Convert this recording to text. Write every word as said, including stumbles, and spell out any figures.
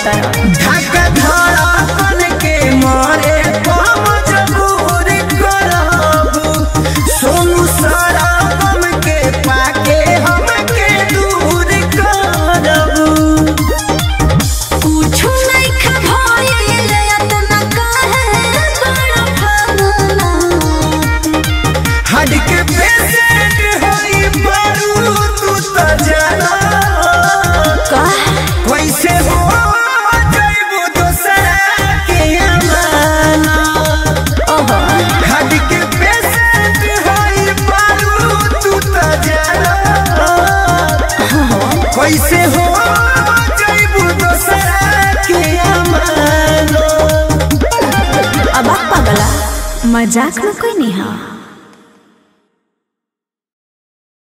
देता है। धक्का धड़कन के मारे मजबूर करबू सोनू सारा गम के पाके हमके दूर करबू। कुछ नहीं खभइल इतना काहे बड़ा फगना हट के पेशेंट होई बारू तू तो जाना कैसे हो जाइबू दोसरा के अमाना। हट के पेशेंट होई बारू तू तो जाना कैसे हो जाइबू दोसरा के अमाना। अब आप पागला मजाक में कोई नहीं है।